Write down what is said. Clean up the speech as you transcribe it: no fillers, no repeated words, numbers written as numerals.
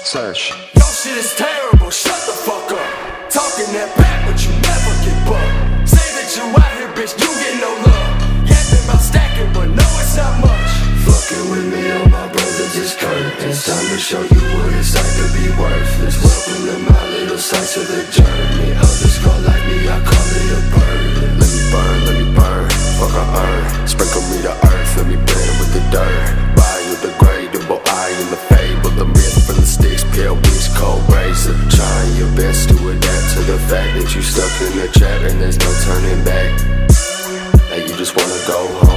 Sesh. Your shit is terrible, shut the fuck up. Talking that back, but you never get bucked. Say that you out here, bitch, you get no love. Yapping about stacking, but no, it's not much. Fucking with me, oh my brother, just curtains. Time to show you what it's like to be worthless. Welcome to my little slice of the journey. Others call like me, I call it a burden. Let me burn, fuck I earn. Sprinkle me the earth, let me blend with the dirt. Biodegradable, I in the fable. The myth from the sticks, pale wish, cold razor. Trying your best to adapt to the fact that you stuck in the trap and there's no turning back. Now you just wanna go home.